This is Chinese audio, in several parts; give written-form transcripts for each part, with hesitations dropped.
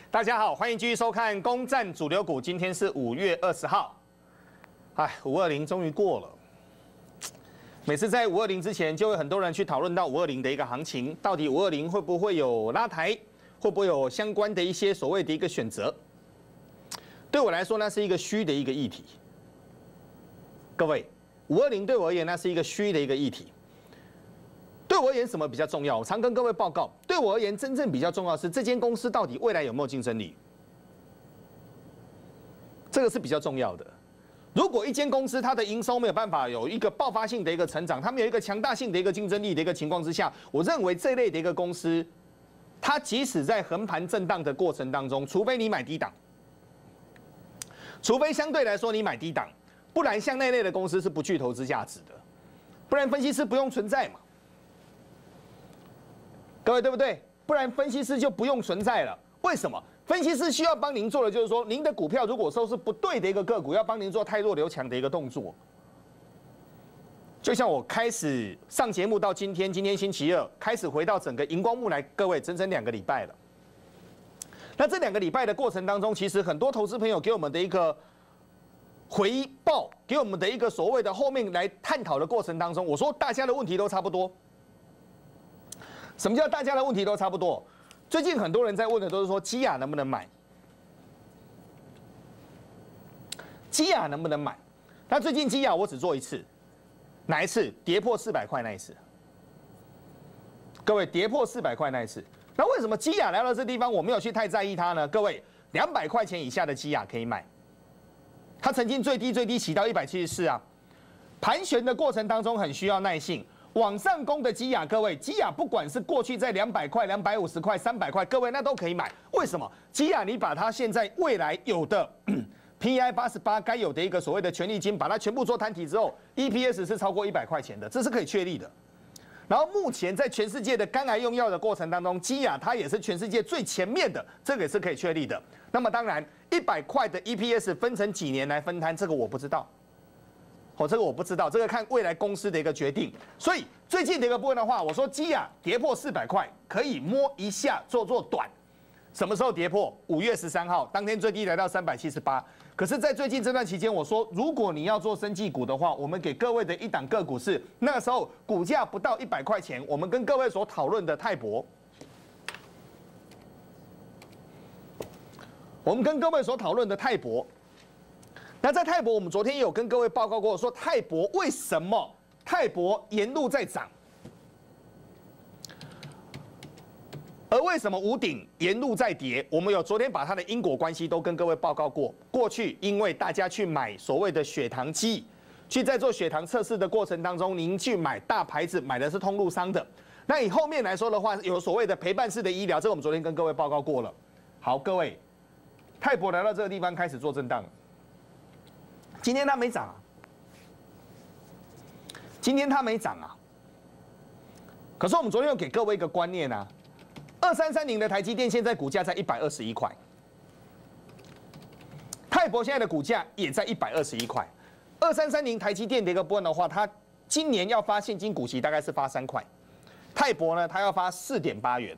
大家好，欢迎继续收看《攻占主流股》。今天是5月20号，520终于过了。每次在520之前，就会很多人去讨论到520的一个行情，到底520会不会有拉抬，会不会有相关的一些所谓的一个选择？对我来说，那是一个虚的一个议题。各位，520对我而言，那是一个虚的一个议题。对我而言，什么比较重要？我常跟各位报告，对我而言，真正比较重要的是这间公司到底未来有没有竞争力，这个是比较重要的。如果一间公司它的营收没有办法有一个爆发性的一个成长，它没有一个强大性的一个竞争力的一个情况之下，我认为这类的一个公司，它即使在横盘震荡的过程当中，除非你买低档，除非相对来说你买低档，不然像那类的公司是不具投资价值的，不然分析师不用存在嘛。各位对不对？不然分析师就不用存在了。为什么？分析师需要帮您做的就是说，您的股票如果说是不对的一个个股，要帮您做汰弱留强的一个动作。就像我开始上节目到今天星期二开始回到整个荧光幕来，各位整整2个礼拜了。那这2个礼拜的过程当中，其实很多投资朋友给我们的一个回报，给我们的一个所谓的后面来探讨的过程当中，我说大家的问题都差不多。什么叫大家的问题都差不多？最近很多人在问的都是说基亚能不能买？基亚能不能买？那最近基亚我只做一次，哪一次？跌破400块那一次。各位，跌破400块那一次。那为什么基亚来到这地方我没有去太在意它呢？各位，200块钱以下的基亚可以买。它曾经最低起到174啊。盘旋的过程当中很需要耐性。往上攻的基亚，各位，基亚不管是过去在200块、250块、300块，各位那都可以买。为什么？基亚你把它现在未来有的PI 88该有的一个所谓的权利金，把它全部做摊提之后 ，EPS 是超过100块钱的，这是可以确立的。然后目前在全世界的肝癌用药的过程当中，基亚它也是全世界最前面的，这个也是可以确立的。那么当然，100块的 EPS 分成几年来分摊，这个我不知道。这个我不知道，这个看未来公司的一个决定。所以最近的一个部分的话，我说基亚跌破400块，可以摸一下做短。什么时候跌破？5月13号，当天最低来到378。可是，在最近这段期间，我说如果你要做生技股的话，我们给各位的一档个股是那个时候股价不到100块钱，我们跟各位所讨论的泰博。我们跟各位所讨论的泰博。那在泰博，我们昨天也有跟各位报告过，说泰博为什么泰博沿路在涨，而为什么五鼎沿路在跌？我们有昨天把它的因果关系都跟各位报告过。过去因为大家去买所谓的血糖机，去在做血糖测试的过程当中，您去买大牌子，买的是通路商的。那以后面来说的话，有所谓的陪伴式的医疗，这个我们昨天跟各位报告过了。好，各位，泰博来到这个地方开始做震荡。今天它没涨啊，今天它没涨啊。可是我们昨天有给各位一个观念啊，2330的台积电现在股价在121块，泰博现在的股价也在121块。2330台积电的一个部分的话，它今年要发现金股息大概是发3块，泰博呢它要发4.8元，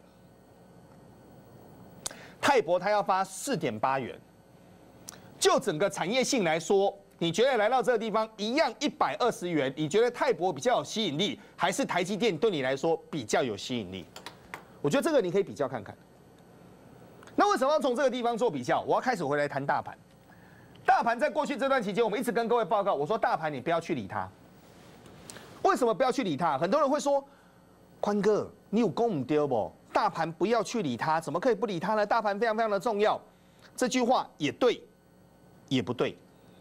泰博它要发4.8元。就整个产业性来说，你觉得来到这个地方一样120元，你觉得泰博比较有吸引力，还是台积电对你来说比较有吸引力？我觉得这个你可以比较看看。那为什么要从这个地方做比较？我要开始回来谈大盘。大盘在过去这段期间，我们一直跟各位报告，我说大盘你不要去理它。为什么不要去理它？很多人会说，宽哥，你有讲不对不？大盘不要去理它，怎么可以不理它呢？大盘非常非常的重要。这句话也对，也不对。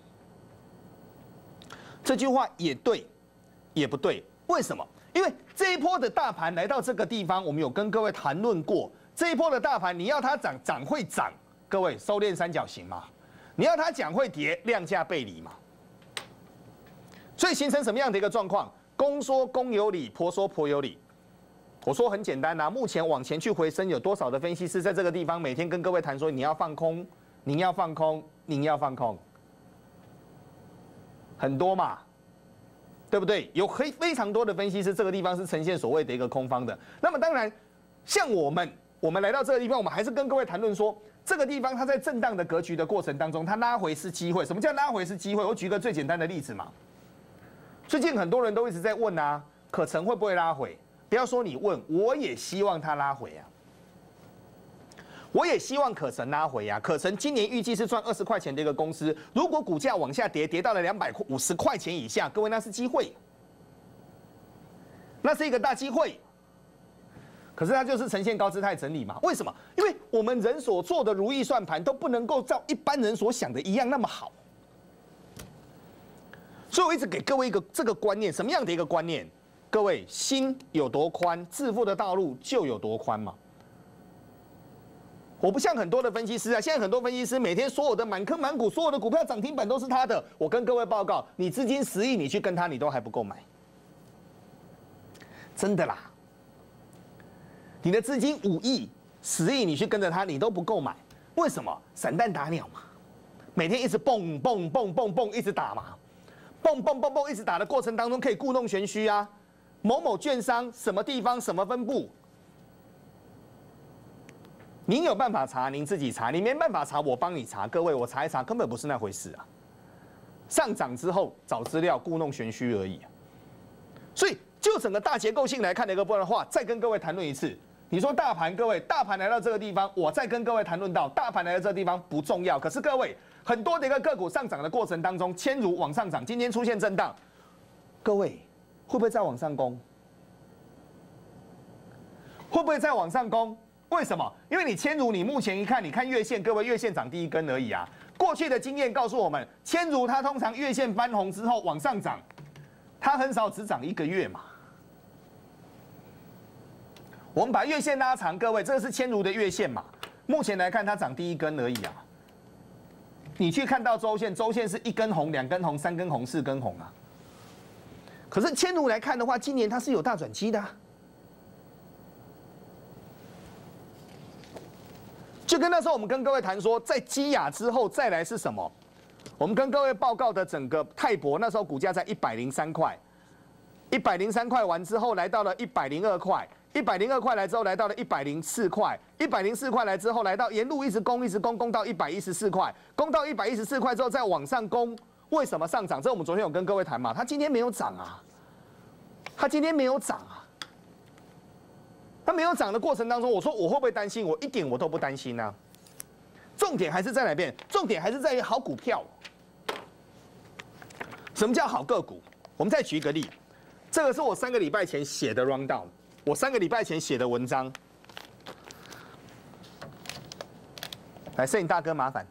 这句话也对，也不对。为什么？因为这一波的大盘来到这个地方，我们有跟各位谈论过，这一波的大盘你要它涨，涨会涨，各位收敛三角形嘛；你要它讲会跌，量价背离嘛。所以形成什么样的一个状况？公说公有理，婆说婆有理。我说很简单啊，目前往前去回升，有多少的分析师在这个地方每天跟各位谈说，你要放空，您要放空，您要放空。很多嘛，对不对？有非常多的分析师，这个地方是呈现所谓的一个空方的。那么当然，像我们来到这个地方，我们还是跟各位谈论说， 这个地方它在震荡的格局的过程当中，它拉回是机会。什么叫拉回是机会？我举个最简单的例子嘛。最近很多人都一直在问啊，可成会不会拉回？不要说你问，我也希望它拉回啊。我也希望可成拉回啊。可成今年预计是赚20块钱的一个公司，如果股价往下跌，跌到了250块钱以下，各位那是机会，那是一个大机会。可是它就是呈现高姿态整理嘛？为什么？因为我们人所做的如意算盘都不能够照一般人所想的一样那么好。所以我一直给各位一个这个观念，什么样的一个观念？各位心有多宽，致富的道路就有多宽嘛。我不像很多的分析师啊，现在很多分析师每天所有的满坑满谷，所有的股票涨停板都是他的。我跟各位报告，你资金10亿，你去跟他，你都还不够买，真的啦。你的资金5亿、10亿，你去跟着他，你都不够买。为什么？散弹打鸟嘛，每天一直蹦蹦蹦蹦蹦一直打嘛，蹦蹦蹦蹦一直打的过程当中，可以故弄玄虚啊。某某券商什么地方什么分布，您有办法查，您自己查；你没办法查，我帮你查。各位，我查一查，根本不是那回事啊。上涨之后找资料，故弄玄虚而已。所以，就整个大结构性来看的一个部分的话，再跟各位谈论一次。你说大盘，各位，大盘来到这个地方，我再跟各位谈论到大盘来到这个地方不重要。可是各位，很多的一个个股上涨的过程当中，千如往上涨，今天出现震荡，各位会不会再往上攻？会不会再往上攻？为什么？因为你千如，你目前一看，你看月线，各位月线涨第一根而已啊。过去的经验告诉我们，千如它通常月线翻红之后往上涨，它很少只涨1个月嘛。我们把月线拉长，各位，这个是千如的月线嘛？目前来看，它涨第一根而已啊。你去看到周线，周线是1根红、2根红、3根红、4根红啊。可是千如来看的话，今年它是有大转机的啊。就跟那时候我们跟各位谈说，在基亚之后再来是什么？我们跟各位报告的整个泰博，那时候股价在103块，103块完之后来到了102块。102块来之后，来到了104块，104块来之后，来到沿路一直攻，攻到114块，攻到114块之后再往上攻。为什么上涨？这我们昨天有跟各位谈嘛，它今天没有涨啊，它今天没有涨啊，它没有涨的过程当中，我说我会不会担心？我一点我都不担心啊。重点还是在哪边？重点还是在于好股票。什么叫好个股？我们再举一个例，这个是我3个礼拜前写的 rundown。我3个礼拜前写的文章，来，摄影大哥麻烦，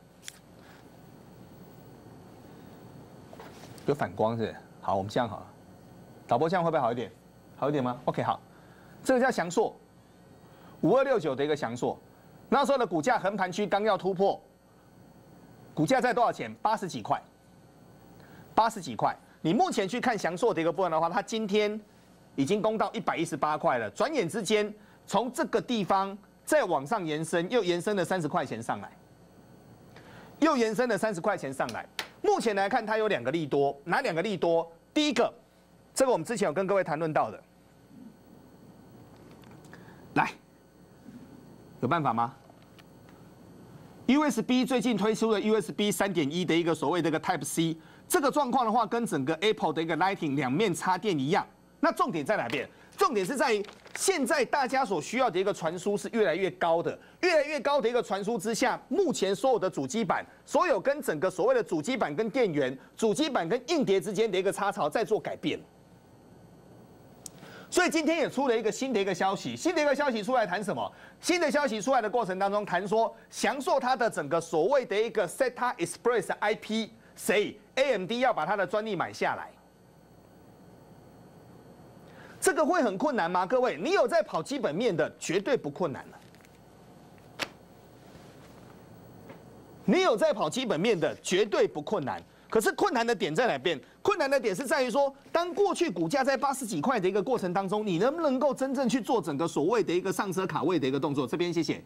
有反光是不是？好，我们这样好了，导播这样会不会好一点？好一点吗 ？OK， 好，这个叫翔硕，5269的一个翔硕，那时候的股价横盘区刚要突破，股价在多少钱？80几块，80几块。你目前去看翔硕的一个部分的话，它今天已经攻到118块了，转眼之间从这个地方再往上延伸，又延伸了30块钱上来，又延伸了30块钱上来。目前来看，它有2个利多，哪2个利多？第一个，这个我们之前有跟各位谈论到的，来，有办法吗 ？USB 最近推出了 USB 3.1的一个所谓的一个 Type C， 这个状况的话，跟整个 Apple 的一个 Lightning 两面插电一样。那重点在哪边？重点是在于现在大家所需要的一个传输是越来越高的，越来越高的一个传输之下，目前所有的主机板，所有跟整个所谓的主机板跟电源、主机板跟硬碟之间的一个插槽在做改变。所以今天也出了一个新的一个消息，新的一个消息出来谈什么？新的消息出来的过程当中谈说，翔硕它的整个所谓的一个 SATA Express IP， 谁 AMD 要把它的专利买下来。这个会很困难吗？各位，你有在跑基本面的，绝对不困难了。你有在跑基本面的，绝对不困难。可是困难的点在哪边？困难的点是在于说，当过去股价在80几块的一个过程当中，你能不能够真正去做整个所谓的一个上车卡位的一个动作？这边谢谢。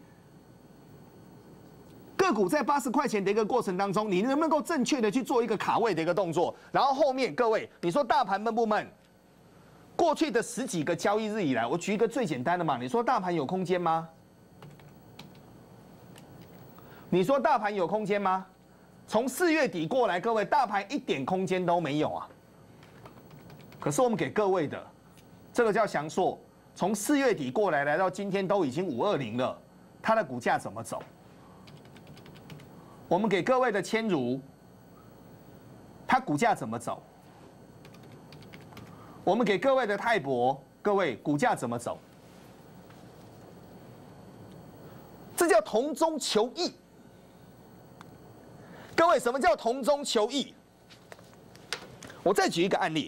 个股在80块钱的一个过程当中，你能不能够正确的去做一个卡位的一个动作？然后后面各位，你说大盘闷不闷？过去的10几个交易日以来，我举一个最简单的嘛，你说大盘有空间吗？ 你说大盘有空间吗？从4月底过来，各位，大盘一点空间都没有啊。可是我们给各位的，这个叫祥硕，从4月底过来，来到今天都已经520了，它的股价怎么走？我们给各位的千如，它股价怎么走？我们给各位的泰博，各位股价怎么走？这叫同中求异。各位，什么叫同中求异？我再举一个案例，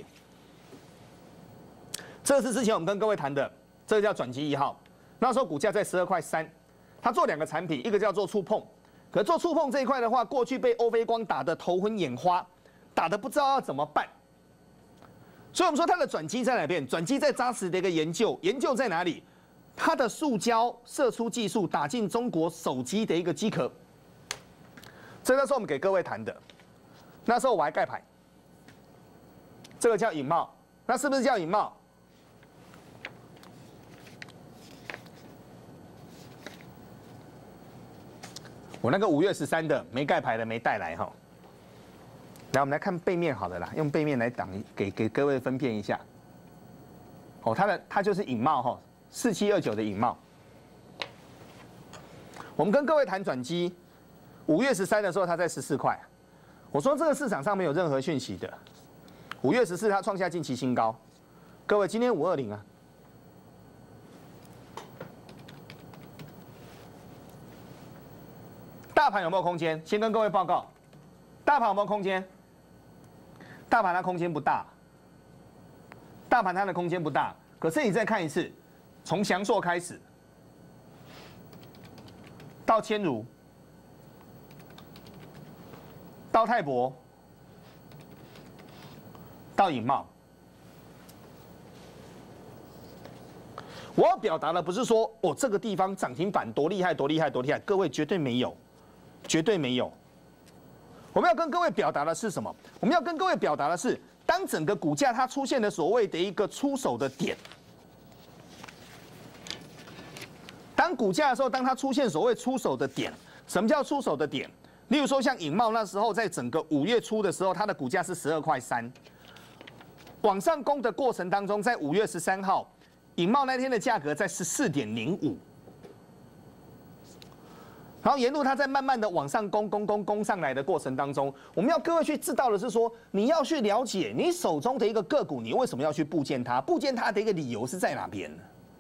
这是之前我们跟各位谈的，这个叫转机1号，那时候股价在12块3，它做2个产品，一个叫做触碰，可做触碰这一块的话，过去被欧菲光打得头昏眼花，打得不知道要怎么办。所以我们说它的转机在哪边？转机在扎实的一个研究，研究在哪里？它的塑胶射出技术打进中国手机的一个机壳，这那时候我们给各位谈的，那时候我还盖牌，这个叫引茂，那是不是叫引茂？我那个5月13的没盖牌的没带来哈。来，我们来看背面好了啦，用背面来挡给各位分辨一下。哦，它就是引茂哈，4729的引茂。我们跟各位谈转机，5月13的时候它在14块，我说这个市场上没有任何讯息的。5月14它创下近期新高，各位今天520啊。大盘有没有空间？先跟各位报告，大盘有没有空间？大盘它空间不大，大盘它的空间不大。可是你再看一次，从祥硕开始，到千如，到泰博，到引茂，我要表达的不是说哦这个地方涨停板多厉害多厉害多厉害，各位绝对没有，绝对没有。我们要跟各位表达的是什么？我们要跟各位表达的是，当整个股价它出现了所谓的一个出手的点，当股价的时候，当它出现所谓出手的点，什么叫出手的点？例如说像引茂那时候，在整个5月初的时候，它的股价是12块3，往上攻的过程当中，在5月13号，引茂那天的价格在14.05。然后沿路它在慢慢的往上攻上来的过程当中，我们要各位去知道的是说，你要去了解你手中的一个个股，你为什么要去布建它？布建它的一个理由是在哪边呢？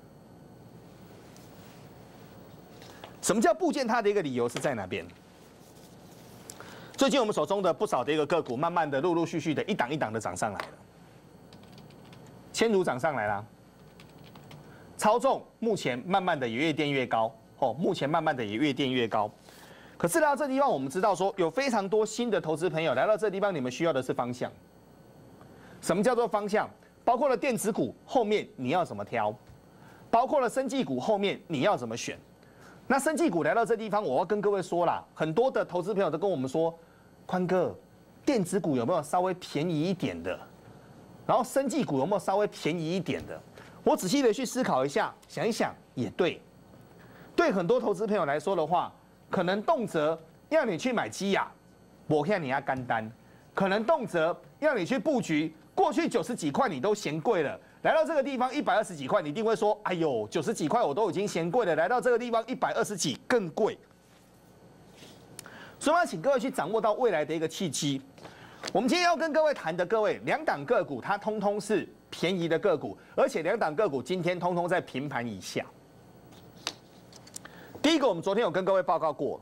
什么叫布建它的一个理由是在哪边？最近我们手中的不少的一个个股，慢慢的陆陆续续的一档一档的涨上来了，千如涨上来了，超重目前慢慢的也越垫越高。哦，目前慢慢的也越垫越高，可是来到这地方，我们知道说有非常多新的投资朋友来到这地方，你们需要的是方向。什么叫做方向？包括了电子股后面你要怎么挑，包括了生技股后面你要怎么选。那生技股来到这地方，我要跟各位说啦，很多的投资朋友都跟我们说，宽哥，电子股有没有稍微便宜一点的？然后生技股有没有稍微便宜一点的？我仔细的去思考一下，想一想也对。对很多投资朋友来说的话，可能动辄要你去买基亚，我看你要干单；可能动辄要你去布局，过去90几块你都嫌贵了，来到这个地方120几块，你一定会说：哎呦，90几块我都已经嫌贵了，来到这个地方120几更贵。所以我要请各位去掌握到未来的一个契机。我们今天要跟各位谈的，各位2档个股，它通通是便宜的个股，而且2档个股今天通通在平盘以下。第一个，我们昨天有跟各位报告过，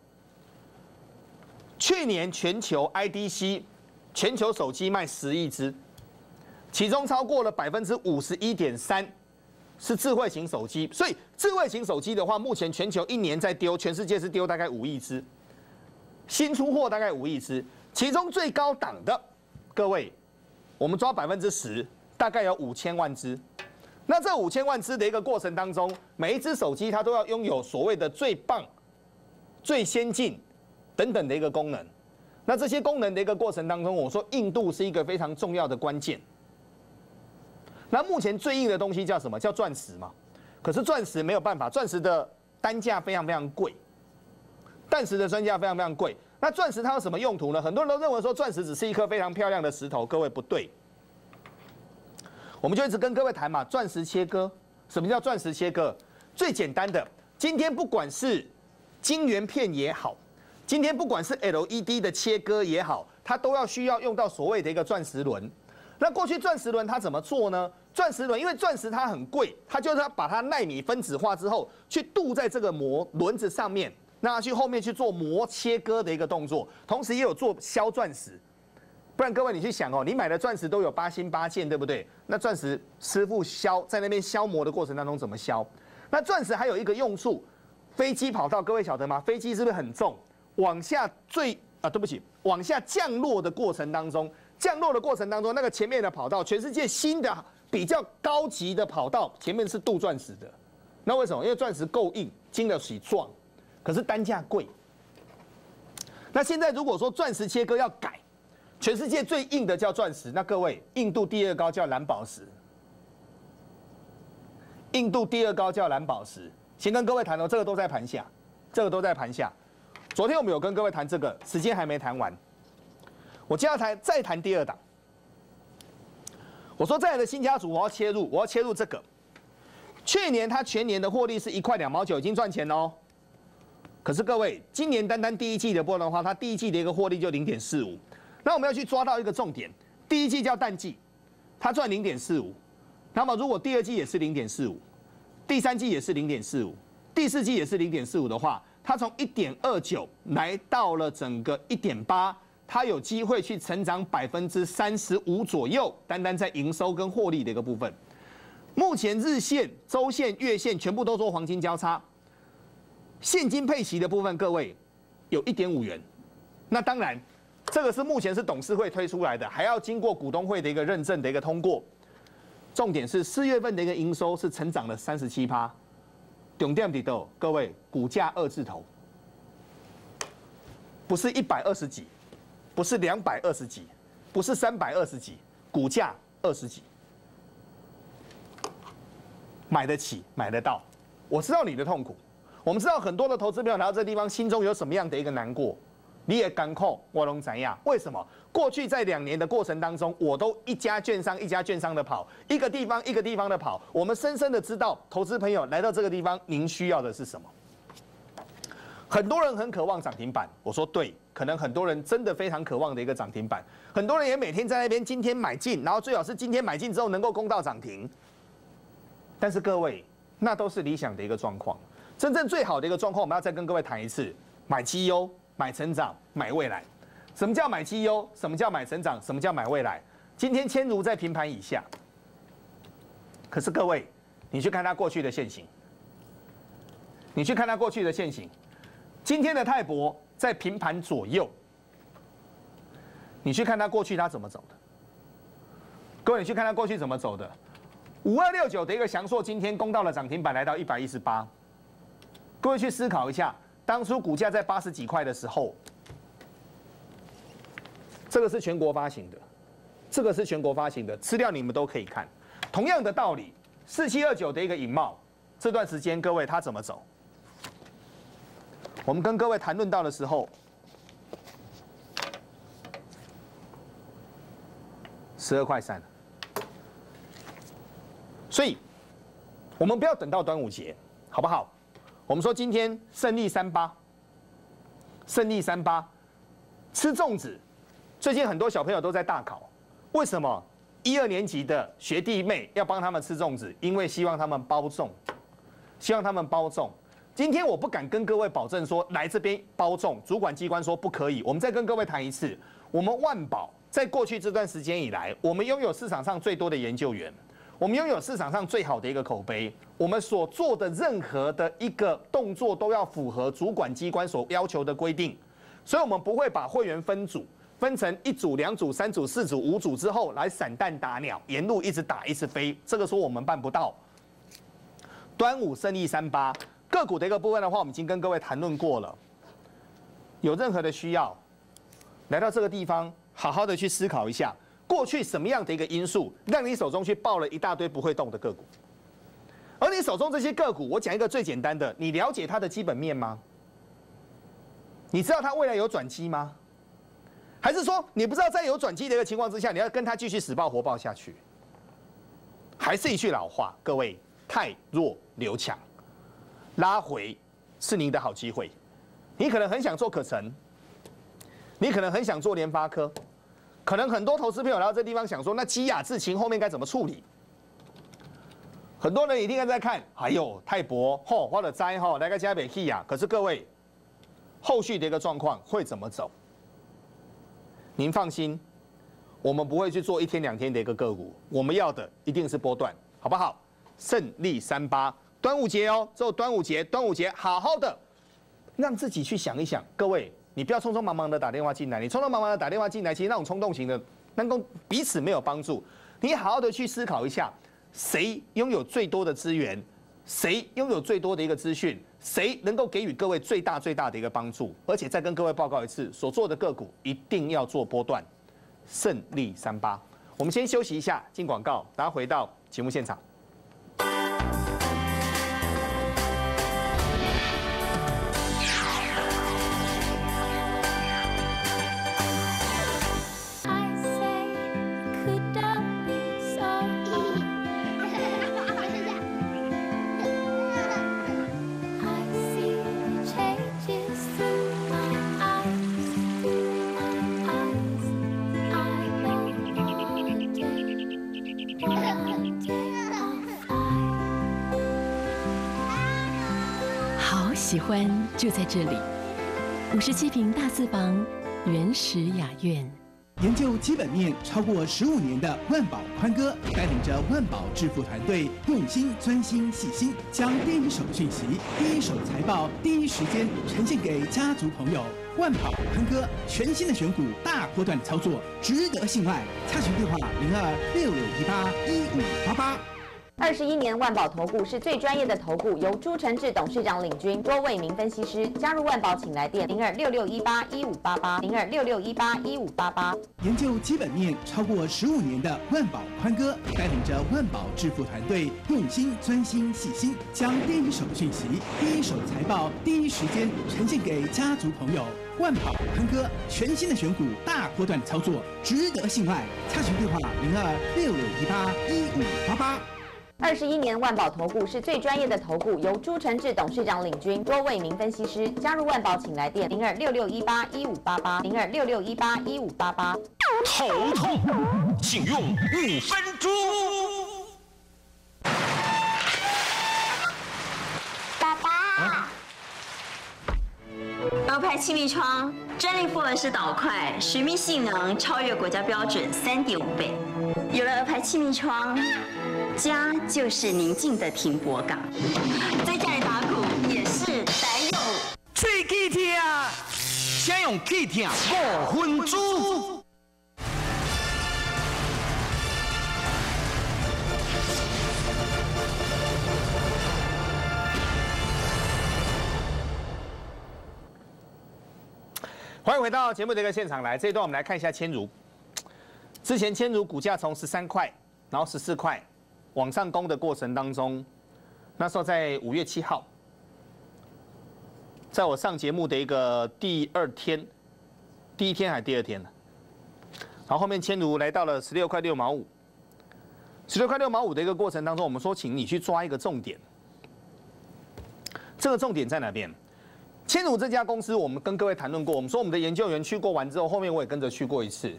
去年全球 IDC 全球手机卖10亿只，其中超过了51.3%是智慧型手机，所以智慧型手机的话，目前全球一年在丢，全世界是丢大概5亿只，新出货大概5亿只，其中最高档的，各位，我们抓10%，大概有5000万只。那这5000万只的一个过程当中，每一只手机它都要拥有所谓的最棒、最先进等等的一个功能。那这些功能的一个过程当中，我说硬度是一个非常重要的关键。那目前最硬的东西叫什么？叫钻石嘛。可是钻石没有办法，钻石的单价非常非常贵。 蛋石的专价非常非常贵。那钻石它有什么用途呢？很多人都认为说钻石只是一颗非常漂亮的石头，各位不对。我们就一直跟各位谈嘛，钻石切割。什么叫钻石切割？最简单的，今天不管是晶圆片也好，今天不管是 LED 的切割也好，它都需要用到所谓的一个钻石轮。那过去钻石轮它怎么做呢？钻石轮因为钻石它很贵，它就是要把它奈米分子化之后，去镀在这个轮子上面，那去后面去做磨切割的一个动作，同时也有做削钻石。不然各位你去想哦，你买的钻石都有8星8件，对不对？那钻石师傅在那边削磨的过程当中怎么削？那钻石还有一个用处，飞机跑道各位晓得吗？飞机是不是很重？往下往下降落的过程当中，那个前面的跑道，全世界新的比较高级的跑道前面是镀钻石的。那为什么？因为钻石够硬，经得起撞，可是单价贵。那现在如果说钻石切割要改，全世界最硬的叫钻石，那各位，硬度第2高叫蓝宝石。硬度第2高叫蓝宝石。先跟各位谈哦，这个都在盘下，昨天我们有跟各位谈这个，时间还没谈完。我接下来再谈第2档。我说再来的新家族，我要切入这个。去年它全年的获利是1块2毛9，已经赚钱哦。可是各位，今年单第一季的波的话，它第一季的一个获利就0.45。那我们要去抓到一个重点，第一季叫淡季，它赚0.45。那么如果第2季也是0.45，第3季也是0.45，第4季也是0.45的话，它从1.29来到了整个1.8，它有机会去成长35%左右，单在营收跟获利的一个部分。目前日线、周线、月线全部都做黄金交叉，现金配息的部分，各位有1.5元。那当然，这个是目前是董事会推出来的，还要经过股东会的一个认证的一个通过。重点是4月份的一个营收是成长了37%，重点在哪？各位，股价2字头，不是120几，不是220几，不是320几，股价20几，买得起，买得到。我知道你的痛苦，我们知道很多的投资朋友来到这地方，心中有什么样的一个难过。你也敢扣我拢怎样？为什么？过去在2年的过程当中，我都一家券商的跑，一个地方一个地方的跑。我们深深的知道，投资朋友来到这个地方，您需要的是什么？很多人很渴望涨停板，我说对，可能很多人真的非常渴望的一个涨停板。很多人也每天在那边今天买进，然后最好是今天买进之后能够攻到涨停。但是各位，那都是理想的一个状况。真正最好的一个状况，我们要再跟各位谈一次：买绩优。买成长，买未来。什么叫买绩优？什么叫买成长？什么叫买未来？今天千如在平盘以下，可是各位，你去看它过去的线型，今天的泰博在平盘左右，你去看它过去它怎么走的。各位，你去看它过去怎么走的。5269的一个祥硕今天攻到了涨停板，来到118。各位去思考一下。当初股价在80几块的时候，这个是全国发行的，资料你们都可以看。同样的道理，4729的一个引茂，这段时间各位它怎么走？我们跟各位谈论到的时候，12块3。所以，我们不要等到端午节，好不好？我们说今天胜利38，吃粽子。最近很多小朋友都在大考，为什么？1、2年级的学弟妹要帮他们吃粽子，因为希望他们包粽，今天我不敢跟各位保证说来这边包粽，主管机关说不可以。我们再跟各位谈一次，我们万宝在过去这段时间以来，我们拥有市场上最多的研究员。我们拥有市场上最好的一个口碑，我们所做的任何的一个动作都要符合主管机关所要求的规定，所以我们不会把会员分组，分成1组、2组、3组、4组、5组之后来散弹打鸟，沿路一直打一直飞，这个说我们办不到。端午胜利38个股的一个部分的话，我们已经跟各位谈论过了，有任何的需要，来到这个地方，好好的去思考一下。过去什么样的一个因素，让你手中去抱了一大堆不会动的个股？而你手中这些个股，我讲一个最简单的，你了解它的基本面吗？ 你知道它未来有转机吗？还是说你不知道在有转机的一个情况之下，你要跟它继续死抱活抱下去？还是一句老话，各位，太弱留强，拉回是您的好机会。你可能很想做可成，你可能很想做联发科，可能很多投资朋友来到这地方想说，那基亚智勤后面该怎么处理？很多人一定在看，还有泰博吼，或者灾吼，来个加北 K 呀。可是各位，后续的一个状况会怎么走？您放心，我们不会去做1天2天的一个个股，我们要的一定是波段，好不好？胜利38，端午节哦，只有端午节，好好的让自己去想一想。各位，你不要匆匆忙忙的打电话进来，你匆匆忙忙的打电话进来，其实那种冲动型的，能够彼此没有帮助。你好好的去思考一下。谁拥有最多的资源？谁拥有最多的一个资讯？谁能够给予各位最大的一个帮助？而且再跟各位报告一次，所做的个股一定要做波段，胜利38。我们先休息一下，进广告，大家回到节目现场。 喜欢就在这里，57坪大四房，原始雅苑。 研究基本面超过15年的万宝宽哥，带领着万宝致富团队，用心、专心、细心，将第一手讯息、第一手财报、第一时间呈现给家族朋友。万宝宽哥全新的选股大波段操作，值得信赖。洽询电话0266181588。 21年万宝投顾是最专业的投顾，由朱承志董事长领军，多位名分析师。加入万宝，请来电0266181588，0266181588。 研究基本面超过15年的万宝宽哥，带领着万宝致富团队，用心、专心、细心，将第一手讯息、第一手财报、第一时间呈现给家族朋友。万宝宽哥全新的选股大波段操作，值得信赖。洽询电话0266181588。 21年万宝投顾是最专业的投顾，由朱承志董事长领军，多位名分析师。加入万宝，请来电0266181588，0266181588。 头痛，请用5分钟。 爸爸，鹅牌气密窗专利复合式导块，水密性能超越国家标准3.5倍。有了鹅牌气密窗，家就是宁静的停泊港，在家里打鼓也是得有喙齿痛，先用齿痛5分钟。 欢迎回到节目的一个现场来，这一段我们来看一下千如。之前千如股价从13块，然后14块往上攻的过程当中，那时候在5月7号，在我上节目的一个第1天还是第2天呢？然后后面千如来到了16块6毛5，16块6毛5的一个过程当中，我们说请你去抓一个重点，这个重点在哪边？千如这家公司，我们跟各位谈论过，我们说我们的研究员去过完之后，后面我也跟着去过一次。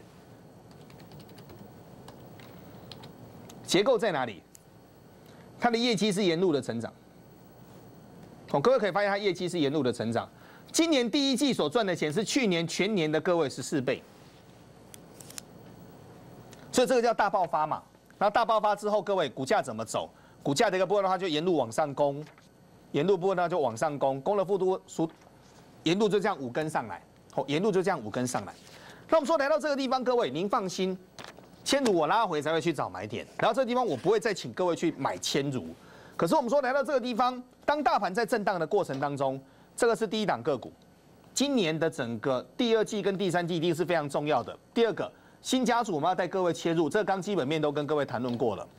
结构在哪里？它的业绩是沿路的成长。各位可以发现，它业绩是沿路的成长。今年第1季所赚的钱是去年全年的各位14倍，所以这个叫大爆发嘛。然后大爆发之后，各位股价怎么走？股价的一个部分的话，就沿路往上攻。沿路部分呢就往上攻，攻的幅度沿路就这样5根上来，沿路就这样5根上来。那我们说来到这个地方，各位您放心，千如我拉回才会去找买点，然后这个地方我不会再请各位去买千如。可是我们说来到这个地方，当大盘在震荡的过程当中，这个是第一档个股，今年的整个第2季跟第3季一定是非常重要的。第二个新家族我们要带各位切入，这个刚基本面都跟各位谈论过了。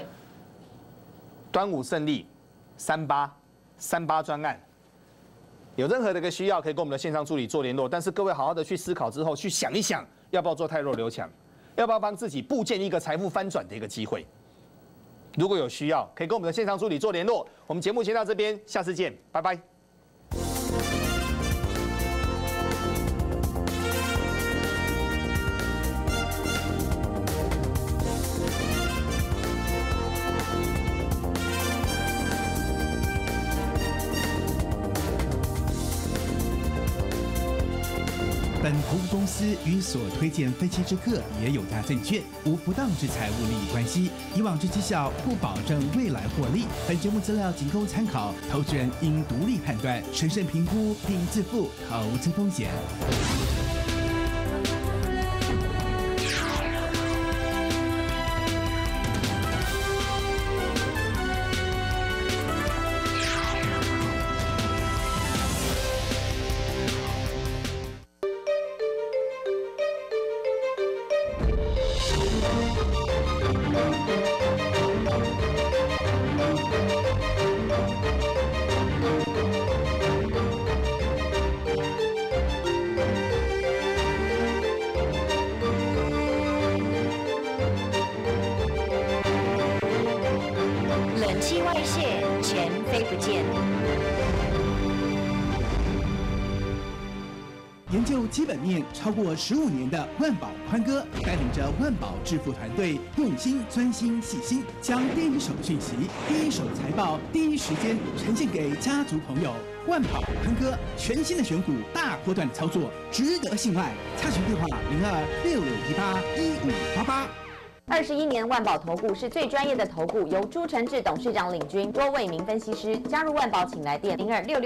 端午胜利38专案， 有任何的一个需要，可以跟我们的线上助理做联络。但是各位好好的去思考之后，去想一想，要不要做汰弱留强，要不要帮自己布建一个财富翻转的一个机会。如果有需要，可以跟我们的线上助理做联络。我们节目先到这边，下次见，拜拜。 本投顾公司与所推荐分期之客也有价证券，无不当之财务利益关系。以往之绩效不保证未来获利。本节目资料仅供参考，投资人应独立判断、审慎评估，并自负投资风险。 冷气外泄，钱飞不见。 研究基本面超过15年的万宝宽哥，带领着万宝致富团队，用心、专心、细心，将第一手讯息、第一手财报、第一时间呈现给家族朋友。万宝宽哥全新的选股大波段的操作，值得信赖。查询电话0266181588。 21年万宝投顾是最专业的投顾，由朱承志董事长领军，多位名分析师。加入万宝，请来电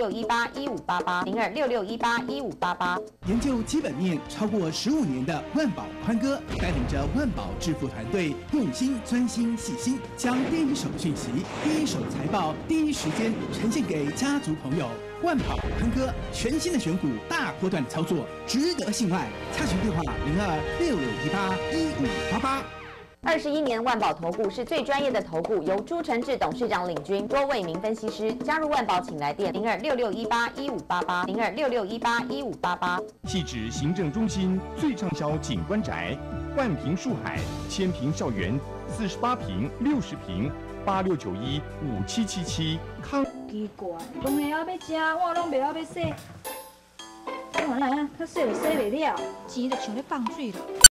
0266181588，0266181588。 研究基本面超过15年的万宝宽哥，带领着万宝致富团队，用心、专心、细心，将第一手讯息、第一手财报、第一时间呈现给家族朋友。万宝宽哥全新的选股大波段的操作，值得信赖。查询电话0266181588。 21年万宝投顾是最专业的投顾，由朱承志董事长领军，多位名分析师。加入万宝，请来电0266181588，0266181588。 汐止行政中心最畅销景观宅，万坪树海，千坪校园，48坪、60坪，86915777康。 奇怪，拢会晓要食，我拢袂晓要洗。我来啊，较洗就洗袂了，钱就像咧放水了。